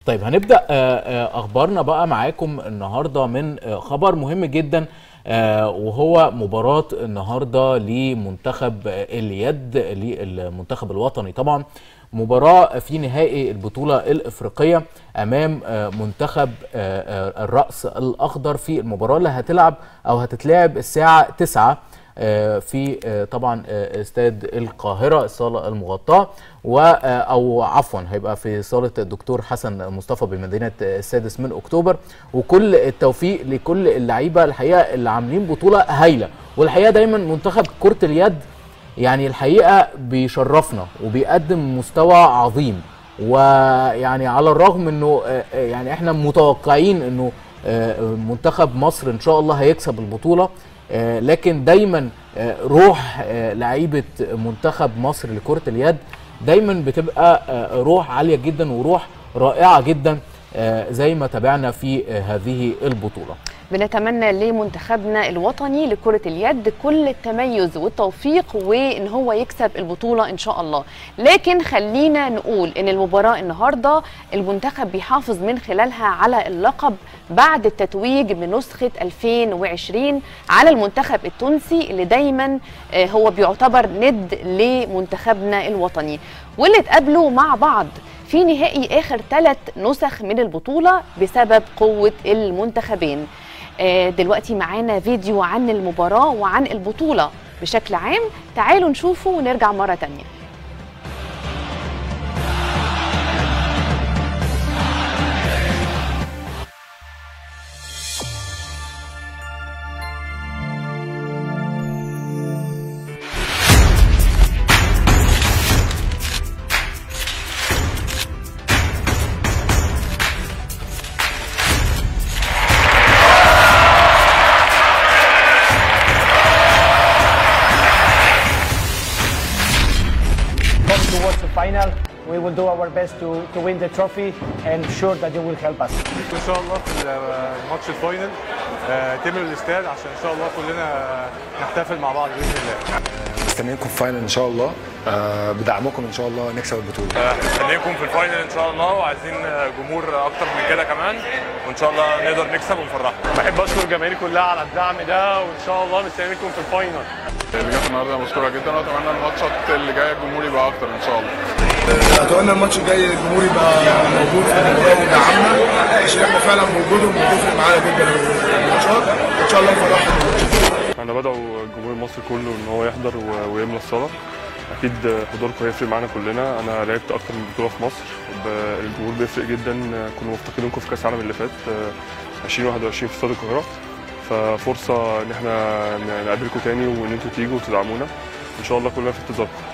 طيب هنبدأ أخبارنا بقى معاكم النهاردة من خبر مهم جدا، وهو مباراة النهاردة لمنتخب اليد للمنتخب الوطني. طبعا مباراة في نهائي البطولة الإفريقية أمام منتخب الرأس الأخضر، في المباراة اللي هتتلعب الساعة 9 في طبعا استاد القاهرة، الصالة المغطاة، او عفوا هيبقى في صالة الدكتور حسن مصطفى بمدينة السادس من أكتوبر. وكل التوفيق لكل اللعيبة الحقيقة اللي عاملين بطولة هايلة. والحقيقة دايما منتخب كرة اليد يعني الحقيقة بيشرفنا وبيقدم مستوى عظيم، ويعني على الرغم انه يعني احنا متوقعين انه منتخب مصر ان شاء الله هيكسب البطولة، لكن دايما روح لعيبة منتخب مصر لكرة اليد دايما بتبقى روح عالية جدا وروح رائعة جدا، زي ما تابعنا في هذه البطولة. بنتمنى لمنتخبنا الوطني لكرة اليد كل التميز والتوفيق، وان هو يكسب البطولة ان شاء الله. لكن خلينا نقول ان المباراة النهاردة المنتخب بيحافظ من خلالها على اللقب بعد التتويج بنسخة 2020 على المنتخب التونسي، اللي دايما هو بيعتبر ند لمنتخبنا الوطني، واللي اتقابلوا مع بعض في نهائي آخر 3 نسخ من البطولة بسبب قوة المنتخبين. دلوقتي معانا فيديو عن المباراة وعن البطولة بشكل عام، تعالوا نشوفه ونرجع مرة تانية. Towards the final, we will do our best to win the trophy, and sure that you will help us. ان شاء الله في ماتش الفاينل تملوا الاستاد عشان ان شاء الله كلنا نحتفل مع بعض باذن الله. مستنيينكم في الفاينل ان شاء الله، بدعمكم ان شاء الله نكسب البطوله. مستنيينكم في الفاينل ان شاء الله، وعايزين جمهور اكتر من كده كمان، وان شاء الله نقدر نكسب ونفرحكم. بحب اشكر الجماهير كلها على الدعم ده، وان شاء الله مستنيينكم في الفاينل. اللي جت النهارده مشكوره جدا، واتمنى الماتشات اللي جايه الجمهور يبقى اكتر ان شاء الله. اتمنى الماتش الجاي الجمهور يبقى موجود في المباراه ويدعمنا، عشان احنا فعلا وجودهم بيفرق معانا جدا في الماتشات، ان شاء الله نفرحهم. انا بدعو الجمهور المصري كله ان هو يحضر ويملى الصاله، اكيد حضوركم هيفرق معانا كلنا. انا لعبت اكتر من بطوله في مصر، الجمهور بيفرق جدا. كنا مفتقدينكم في كاس العالم اللي فات 2021 في استاد القاهره، ففرصه ان احنا نقابلكم تاني وان انتوا تيجوا وتدعمونا ان شاء الله. كلنا في انتظاركم.